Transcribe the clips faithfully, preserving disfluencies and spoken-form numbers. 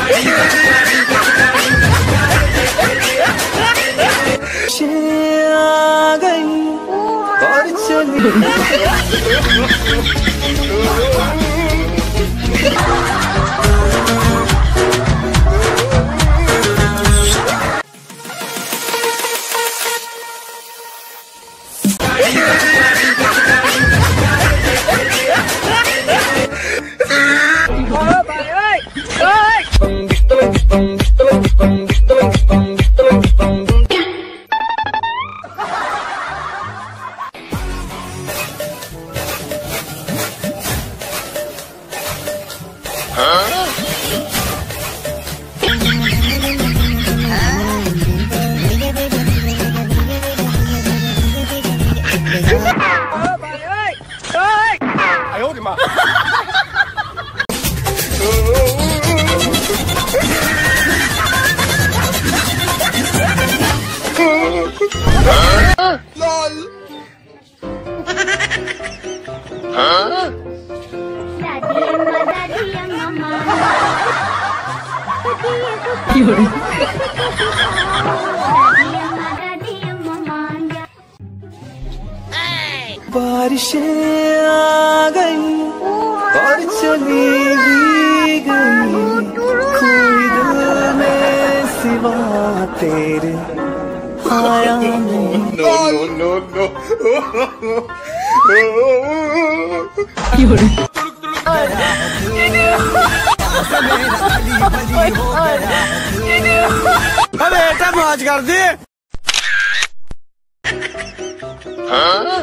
आ गई और चली बारिशें आ गई और चली भी गई, कोई दिल में सिवा तेरे आया नहीं। नो नो नो अबे बेटा मौज कर दे। हाँ?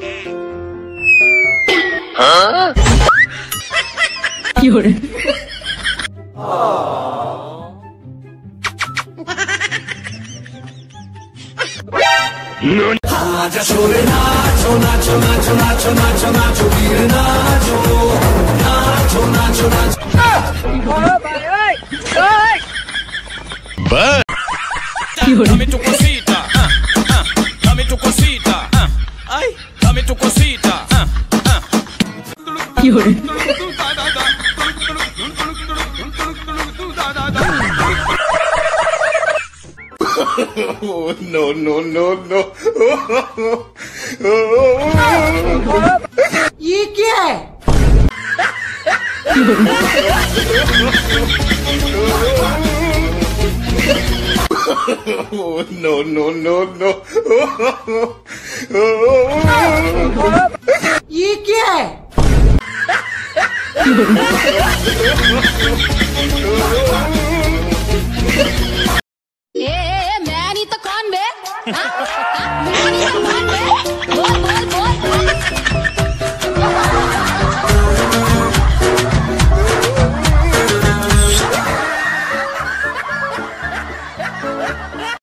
हाँ? क्यों? आजा शोरे नाचो नाचो नाचो नाचो नाचो नाचो वीर नाचो नाचो नाचो नाचो। Dame tu cosita, ah, ah, dame tu cosita, ah, ay, dame tu cosita, ah, ah. Oh, no no no no. ये क्या है? Oh, no no no no. ये क्या है? ए मैं नहीं तो कौन बे? हाँ? मैं नहीं तो कौन बे?